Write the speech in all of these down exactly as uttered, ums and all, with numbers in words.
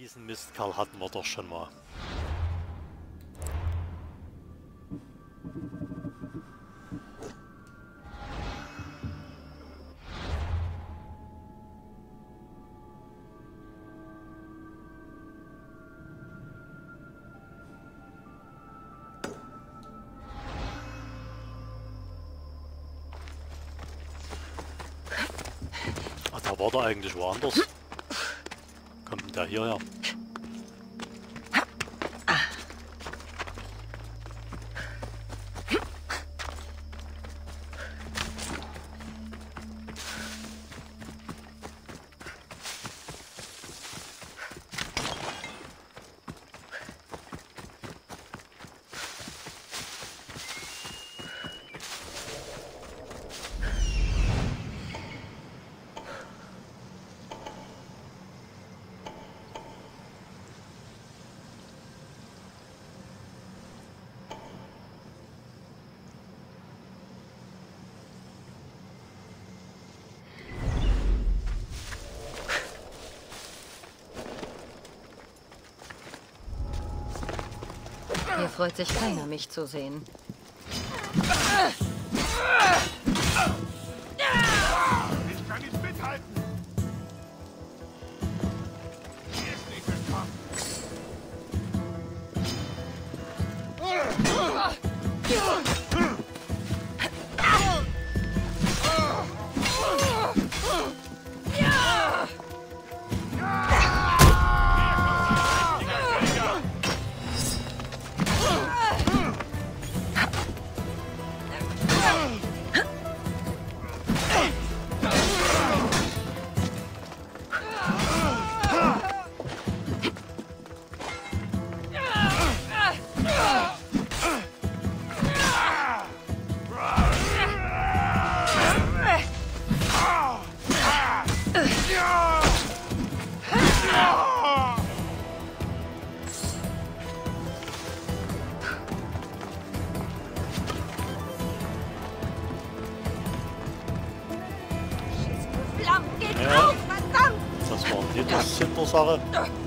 diesen Mistkerl hatten wir doch schon mal. Ach, da war der eigentlich woanders. Kommt denn der hierher? Hier freut sich keiner, mich zu sehen. Ich kann nicht mithalten. Hier ist nicht willkommen. Ja, das war die Hintersache.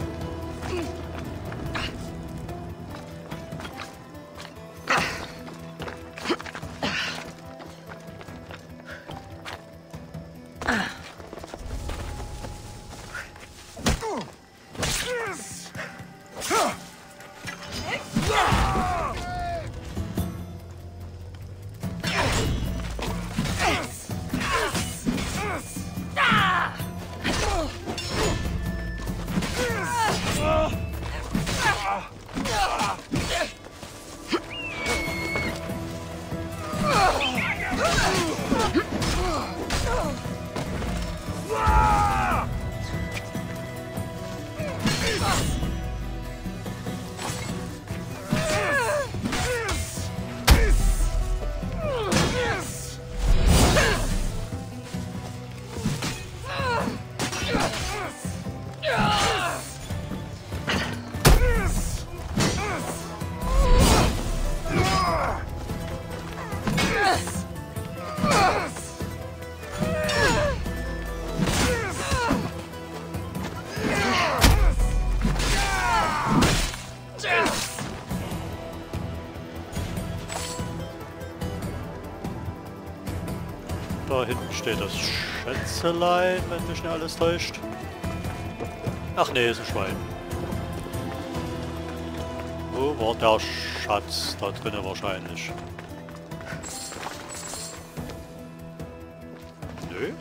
Da hinten steht das Schätzelein, wenn mich nicht alles täuscht. Ach nee, ist ein Schwein. Wo war der Schatz? Da drinnen wahrscheinlich. Nö.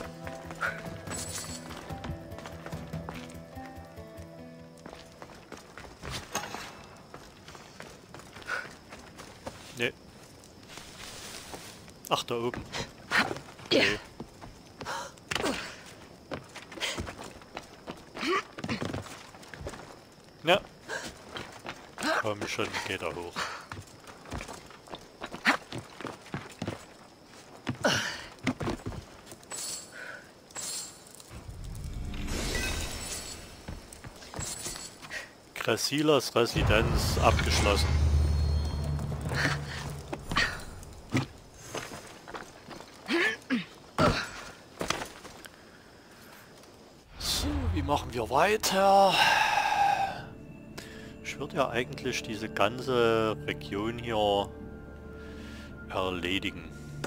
Nee. Ach, da oben. Okay. Ja. Komm schon, geht er hoch. Cressilas Residenz abgeschlossen. So, wie machen wir weiter? würde ja eigentlich diese ganze Region hier erledigen.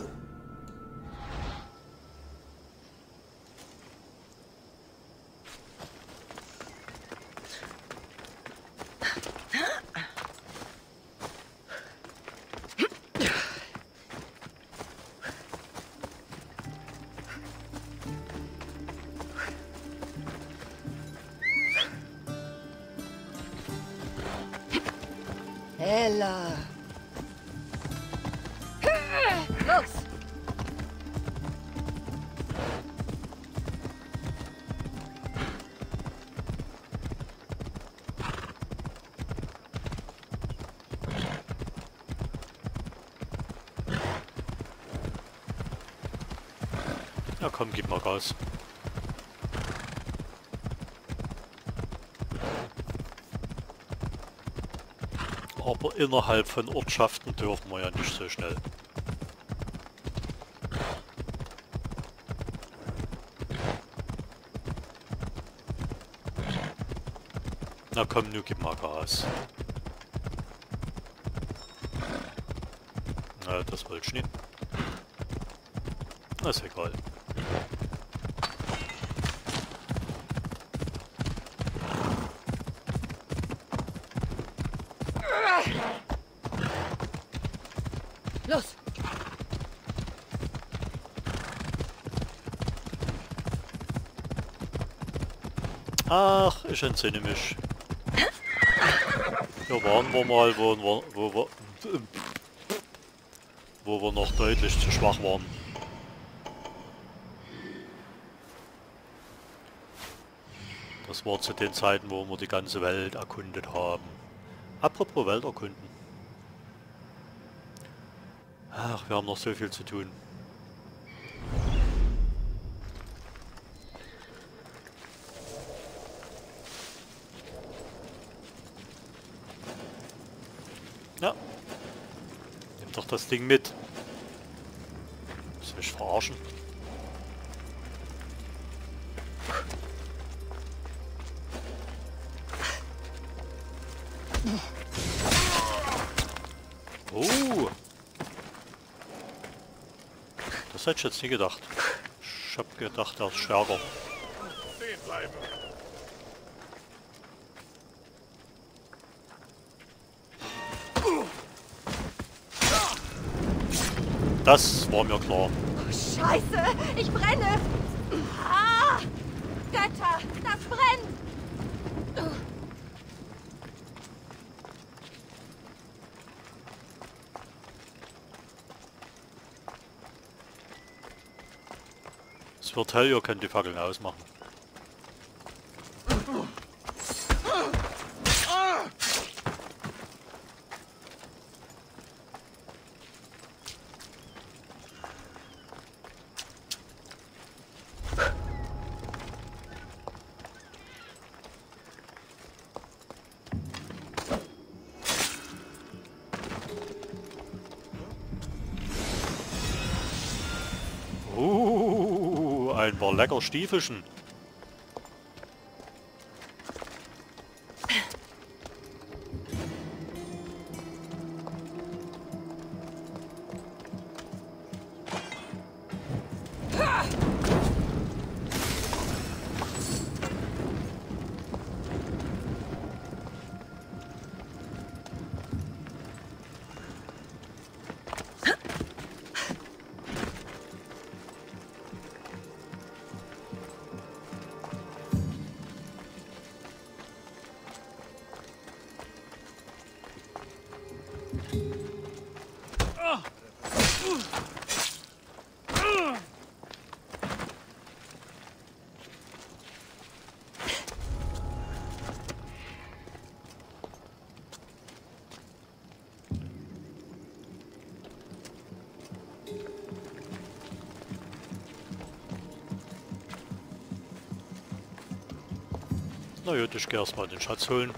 Ella! Los! Ja komm, gib mal Gas. Aber innerhalb von Ortschaften dürfen wir ja nicht so schnell. Na komm, nu gib mal Gas. Na, das wollte ich nicht. Na, ist egal. Los! Ach, ich entsinne mich. Hier waren wir mal, wo, wo, wo, wo, wo wir noch deutlich zu schwach waren. Das war zu den Zeiten, wo wir die ganze Welt erkundet haben. Apropos Welt erkunden. Ach, wir haben noch so viel zu tun. Ja. Nimm doch das Ding mit. Willst du mich verarschen? Oh! Das hätte ich jetzt nie gedacht. Ich hab gedacht, er ist stärker. Stehen bleiben. Das war mir klar. Oh, Scheiße! Ich brenne! Ah! Götter! Das brennt! Das wird hell, ihr könnt die Fackeln ausmachen. Uh, ein paar lecker Stiefelchen. Na gut, ich gehe erstmal den Schatz holen.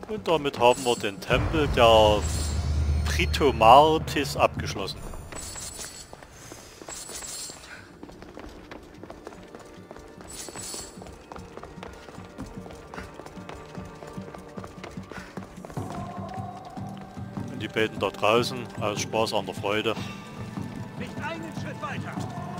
Und damit haben wir den Tempel der Britomartis abgeschlossen. Und die beten da draußen aus Spaß an der Freude. Nicht einen Schritt weiter!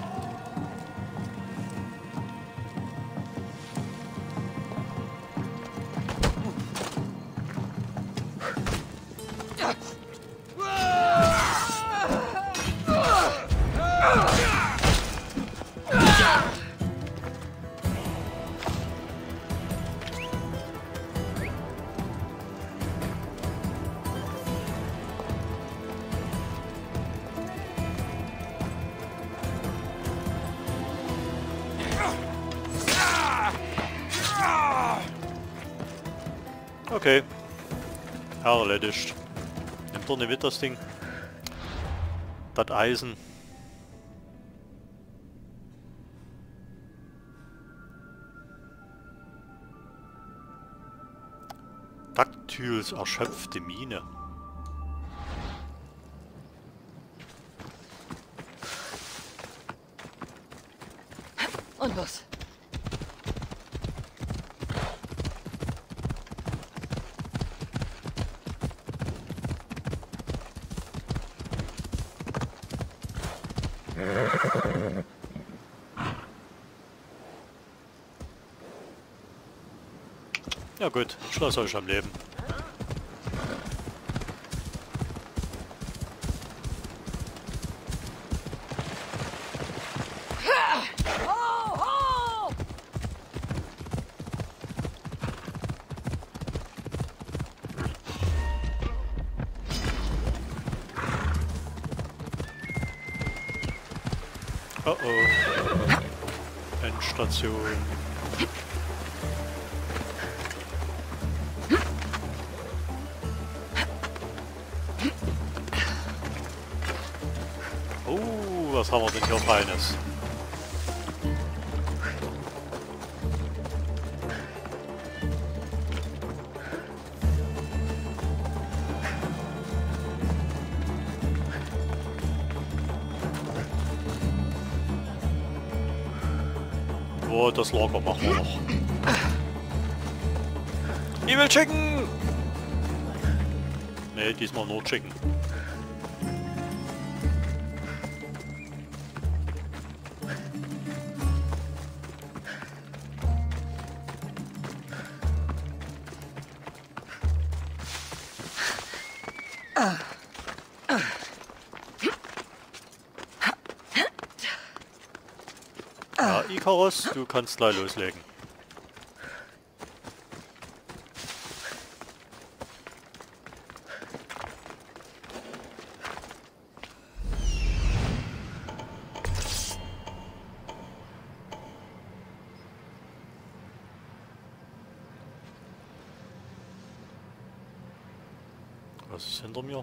Okay. Erledigt. Nimmt doch nicht mit das Ding. Das Eisen. Daktyls erschöpfte Mine. Und los. Ja gut, ich lasse euch am Leben. Oh oh. Endstation. Oh, was haben wir denn hier Feines? Oh, das Lager machen wir noch. Evil Chicken! Ne, diesmal nur Chicken. Ja, Icarus, du kannst gleich loslegen. Was ist hinter mir?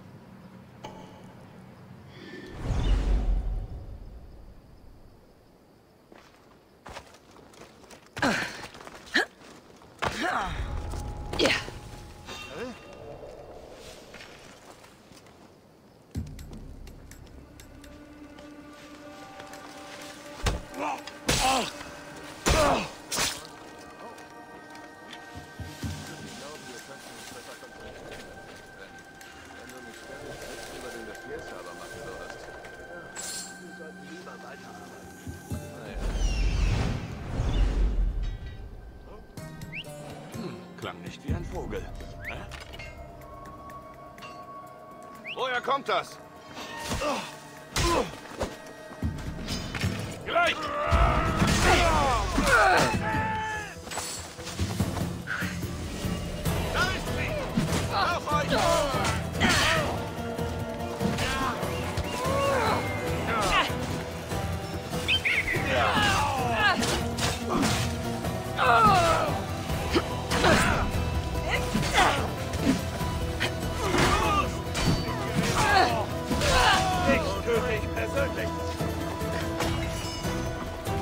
Ja. Klang nicht wie ein Vogel. Hä? Woher kommt das? Gleich! Da ist sie! Auf euch! Ich töte dich persönlich!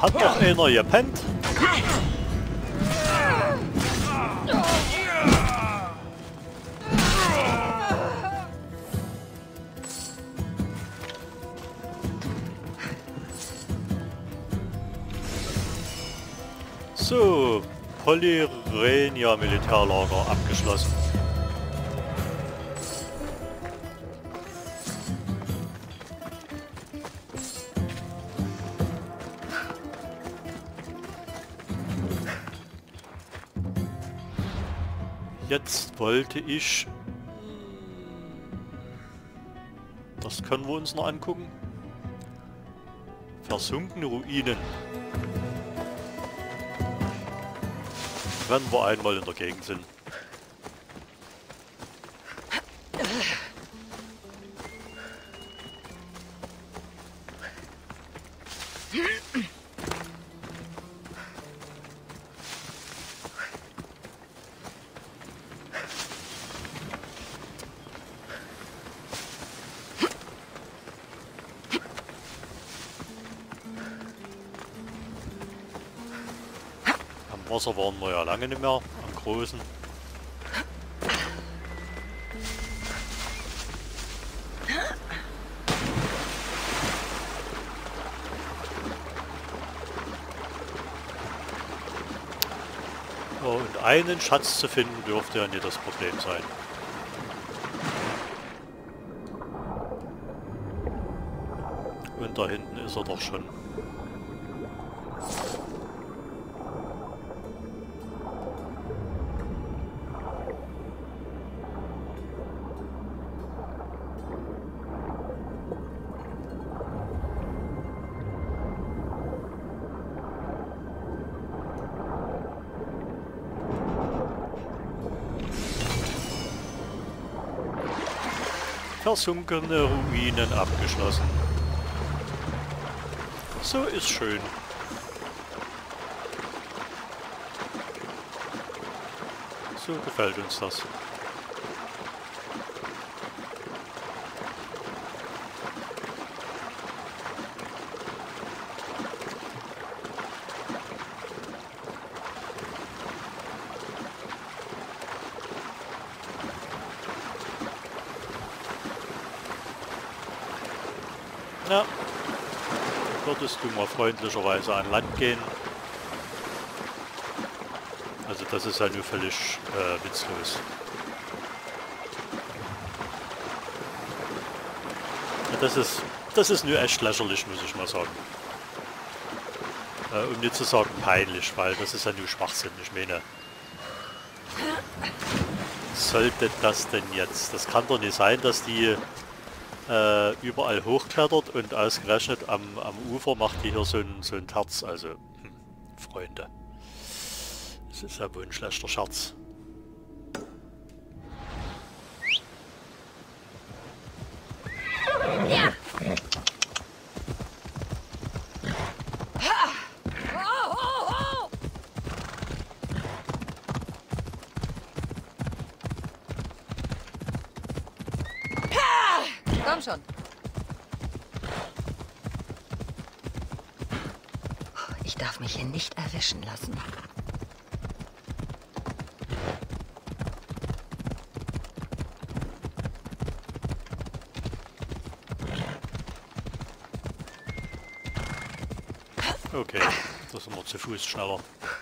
hat noch einer gepennt. So, Polyrenia Militärlager abgeschlossen. Jetzt wollte ich... Das können wir uns noch angucken. Versunkene Ruinen. Wenn wir einmal in der Gegend sind. Wasser waren wir ja lange nicht mehr, am Großen. Ja, und einen Schatz zu finden dürfte ja nicht das Problem sein. Und da hinten ist er doch schon. Versunkene Ruinen abgeschlossen. So ist schön. So gefällt uns das. Ja, würdest du mal freundlicherweise an Land gehen? Also das ist ja nur völlig äh, witzlos. Ja, das ist, das ist nur echt lächerlich, muss ich mal sagen. Äh, um nicht zu sagen peinlich, weil das ist ja nur Schwachsinn, ich meine. Sollte das denn jetzt? Das kann doch nicht sein, dass die Äh, überall hochklettert und ausgerechnet am, am Ufer macht die hier so ein, so ein Terz. Also, hm, Freunde. Das ist ja wohl ein schlechter Scherz. Ja. Komm schon. Ich darf mich hier nicht erwischen lassen. Okay, das sind wir zu Fuß schneller.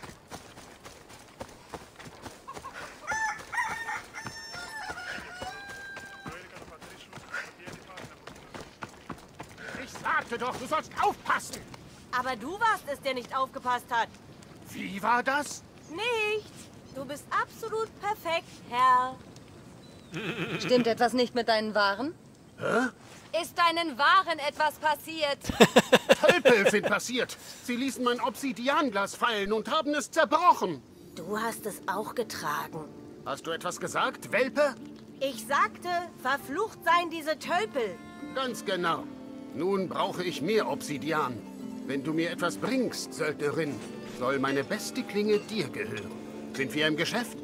Doch, du sollst aufpassen! Aber du warst es, der nicht aufgepasst hat. Wie war das? Nichts. Du bist absolut perfekt, Herr. Stimmt etwas nicht mit deinen Waren? Hä? Ist deinen Waren etwas passiert? Tölpel sind passiert. Sie ließen mein Obsidianglas fallen und haben es zerbrochen. Du hast es auch getragen. Hast du etwas gesagt, Welpe? Ich sagte, verflucht seien diese Tölpel. Ganz genau. Nun brauche ich mehr Obsidian. Wenn du mir etwas bringst, Söldnerin, soll meine beste Klinge dir gehören. Sind wir im Geschäft?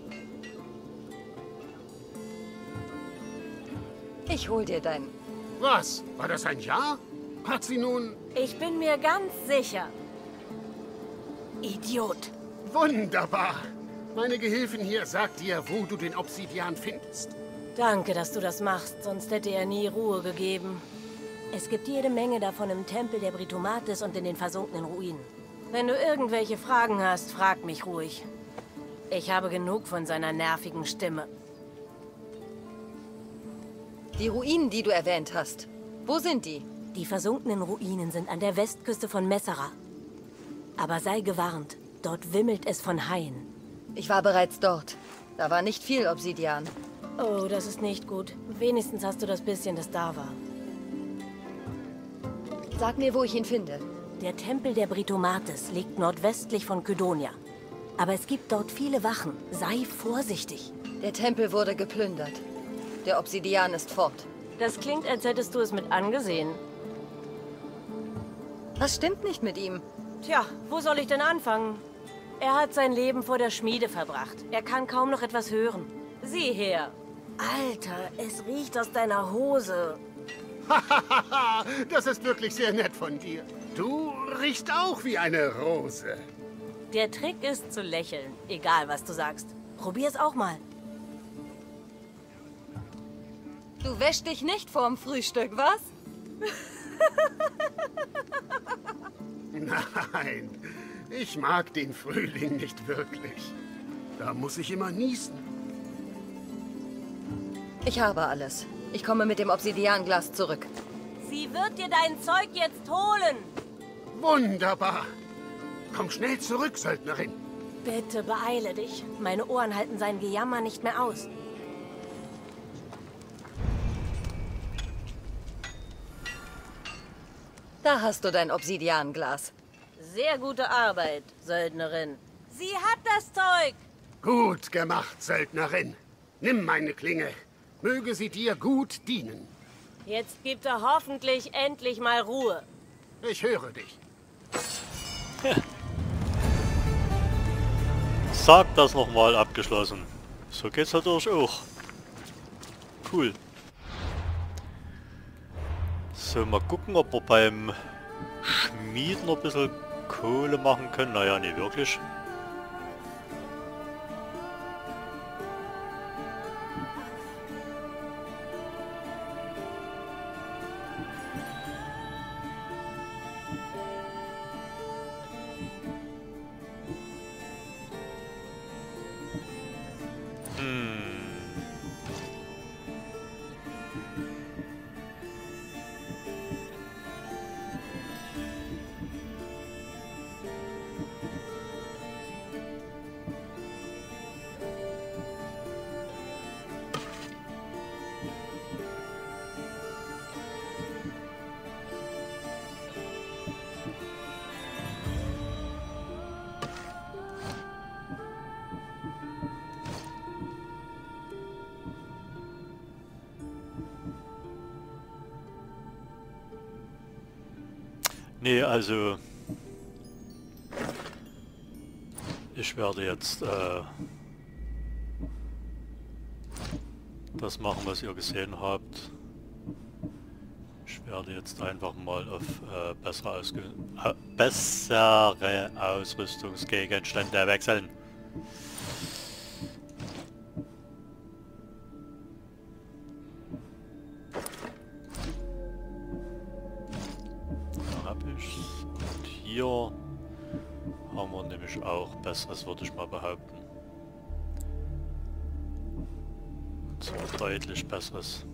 Ich hol dir dein... Was? War das ein Ja? Hat sie nun... Ich bin mir ganz sicher. Idiot. Wunderbar. Meine Gehilfin hier sagt dir, wo du den Obsidian findest. Danke, dass du das machst, sonst hätte er nie Ruhe gegeben. Es gibt jede Menge davon im Tempel der Britomatis und in den versunkenen Ruinen. Wenn du irgendwelche Fragen hast, frag mich ruhig. Ich habe genug von seiner nervigen Stimme. Die Ruinen, die du erwähnt hast. Wo sind die? Die versunkenen Ruinen sind an der Westküste von Messera. Aber sei gewarnt, dort wimmelt es von Haien. Ich war bereits dort. Da war nicht viel Obsidian. Oh, das ist nicht gut. Wenigstens hast du das bisschen, das da war. Sag mir, wo ich ihn finde. Der Tempel der Britomatis liegt nordwestlich von Kydonia. Aber es gibt dort viele Wachen. Sei vorsichtig. Der Tempel wurde geplündert. Der Obsidian ist fort. Das klingt, als hättest du es mit angesehen. Was stimmt nicht mit ihm? Tja, wo soll ich denn anfangen? Er hat sein Leben vor der Schmiede verbracht. Er kann kaum noch etwas hören. Sieh her. Alter, es riecht aus deiner Hose. Hahaha, das ist wirklich sehr nett von dir. Du riechst auch wie eine Rose. Der Trick ist zu lächeln, egal was du sagst. Probier's auch mal. Du wäschst dich nicht vorm Frühstück, was? Nein, ich mag den Frühling nicht wirklich. Da muss ich immer niesen. Ich habe alles. Ich komme mit dem Obsidianglas zurück. Sie wird dir dein Zeug jetzt holen. Wunderbar. Komm schnell zurück, Söldnerin. Bitte beeile dich. Meine Ohren halten sein Gejammer nicht mehr aus. Da hast du dein Obsidianglas. Sehr gute Arbeit, Söldnerin. Sie hat das Zeug. Gut gemacht, Söldnerin. Nimm meine Klinge. Möge sie dir gut dienen. Jetzt gibt er hoffentlich endlich mal Ruhe. Ich höre dich. Sag das nochmal abgeschlossen. So geht's natürlich auch. Cool. So, mal gucken, ob wir beim Schmied noch ein bisschen Kohle machen können. Naja, nicht wirklich. Nee, also ich werde jetzt äh, das machen, was ihr gesehen habt. Ich werde jetzt einfach mal auf äh, bessere, Ausge äh, bessere Ausrüstungsgegenstände wechseln. Hier haben wir nämlich auch Besseres, würde ich mal behaupten. Und zwar deutlich Besseres.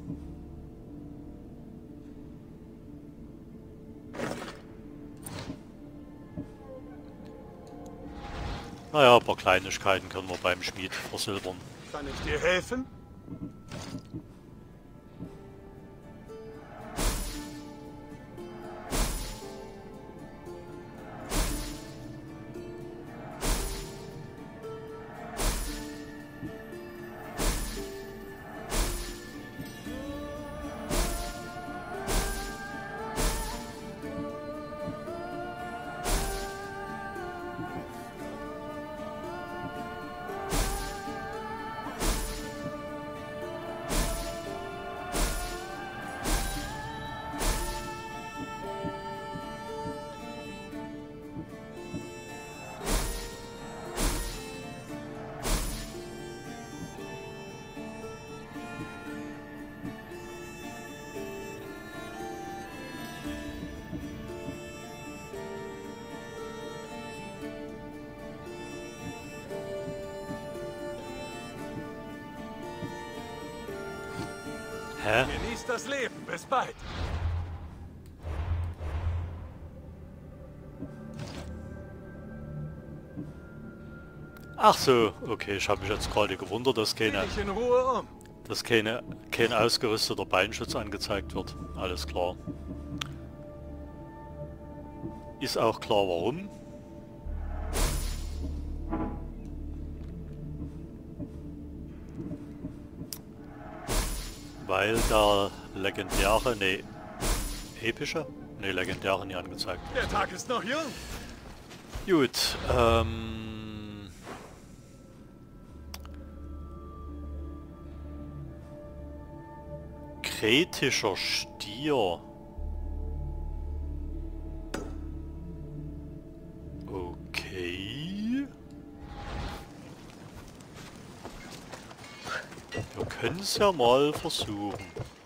Naja, ein paar Kleinigkeiten können wir beim Schmied versilbern. Kann ich dir helfen? Hä? Genießt das Leben. Bis bald. Ach so, okay, ich habe mich jetzt gerade gewundert, dass keine, Geh dich in Ruhe um. dass keine, kein ausgerüsteter Beinschutz angezeigt wird. Alles klar. Ist auch klar, warum. Weil der legendäre, nee, epische? Nee, legendäre nie angezeigt. Der Tag ist noch jung. Gut, ähm... Kretischer Stier. Okay. Wir können es ja mal versuchen.